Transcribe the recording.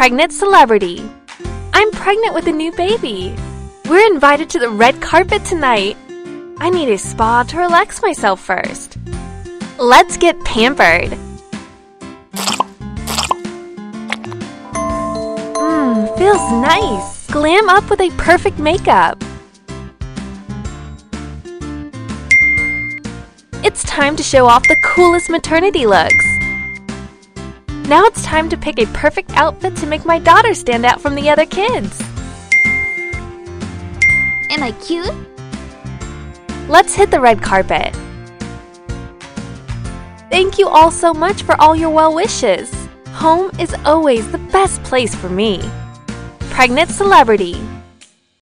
Pregnant celebrity. I'm pregnant with a new baby. We're invited to the red carpet tonight. I need a spa to relax myself first. Let's get pampered. Feels nice. Glam up with a perfect makeup. It's time to show off the coolest maternity looks. Now it's time to pick a perfect outfit to make my daughter stand out from the other kids. Am I cute? Let's hit the red carpet. Thank you all so much for all your well wishes. Home is always the best place for me. Pregnant celebrity.